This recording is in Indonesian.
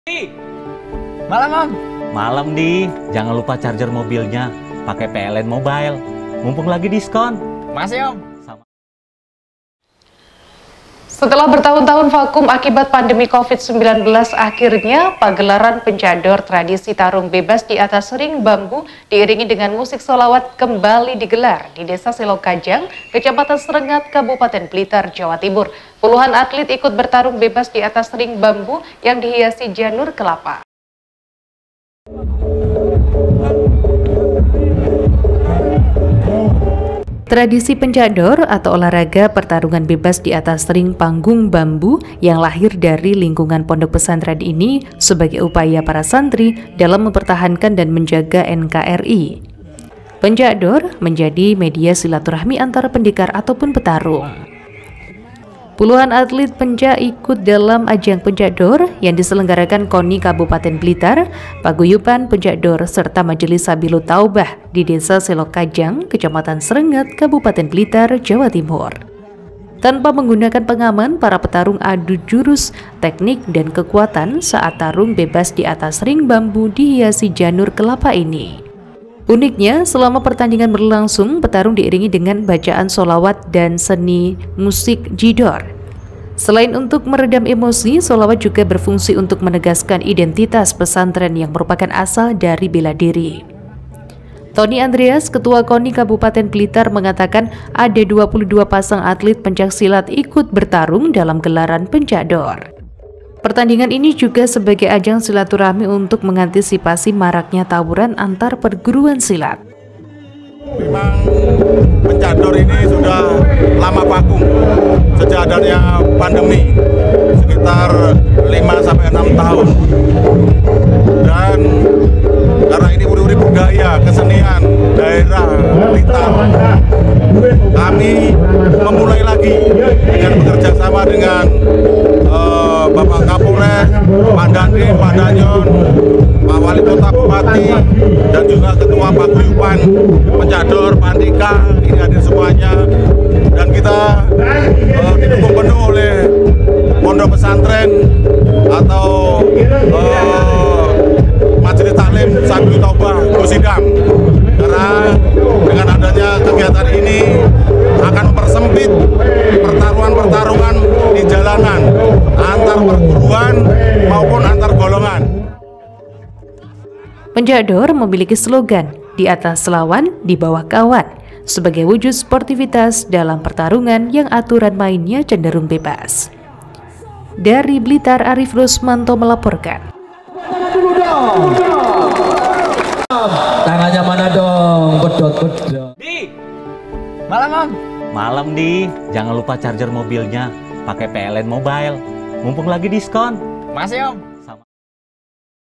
Malam, Om. Malam, Di. Jangan lupa charger mobilnya. Pakai PLN Mobile. Mumpung lagi diskon. Masih, Om. Setelah bertahun-tahun vakum akibat pandemi COVID-19, akhirnya pagelaran pencador tradisi tarung bebas di atas ring bambu diiringi dengan musik sholawat kembali digelar di Desa Selokajang, Kecamatan Serengat, Kabupaten Blitar, Jawa Timur. Puluhan atlet ikut bertarung bebas di atas ring bambu yang dihiasi janur kelapa. Tradisi pencador atau olahraga pertarungan bebas di atas ring panggung bambu yang lahir dari lingkungan pondok pesantren ini sebagai upaya para santri dalam mempertahankan dan menjaga NKRI. Pencador menjadi media silaturahmi antara pendekar ataupun petarung. Puluhan atlet penca ikut dalam ajang pencador yang diselenggarakan KONI Kabupaten Blitar, Paguyuban Pencador, serta Majelis Sabilut Taubah di Desa Selokajang, Kecamatan Serengat, Kabupaten Blitar, Jawa Timur. Tanpa menggunakan pengaman, para petarung adu jurus, teknik, dan kekuatan saat tarung bebas di atas ring bambu dihiasi janur kelapa ini. Uniknya, selama pertandingan berlangsung, petarung diiringi dengan bacaan sholawat dan seni musik jidor. Selain untuk meredam emosi, sholawat juga berfungsi untuk menegaskan identitas pesantren yang merupakan asal dari bela diri. Tony Andreas, Ketua KONI Kabupaten Blitar, mengatakan ada 22 pasang atlet pencaksilat ikut bertarung dalam gelaran pencador. Pertandingan ini juga sebagai ajang silaturahmi untuk mengantisipasi maraknya tawuran antar perguruan silat. Memang pencador ini sudah lama vakum sejak adanya pandemi, sekitar 5-6 tahun. Dan karena ini uri-uri budaya, kesenian daerah Blitar, kami memulai lagi dengan bekerja sama dengan Bapak Kapolres, Pak Dandim, Pak Danyon, Pak Wali Kota, Bupati, dan juga Ketua Paguyuban Pencador, Pak Andika, ini hadir semuanya. Dan kita didukung penuh oleh Pondok Pesantren atau Majelis Taklim Sabilut Taubah Gosidam. Karena dengan adanya kegiatan ini akan mempersempit pertarungan di jalanan antar perguruan maupun antar golongan. Pencador memiliki slogan di atas lawan, di bawah kawan, sebagai wujud sportivitas dalam pertarungan yang aturan mainnya cenderung bebas. Dari Blitar, Arif Rusmanto melaporkan. Tangannya mana dong? Bedot. Di. Malam, Om. Malam, Di. Jangan lupa charger mobilnya. Pakai PLN Mobile. Mumpung lagi diskon. Masih, Om.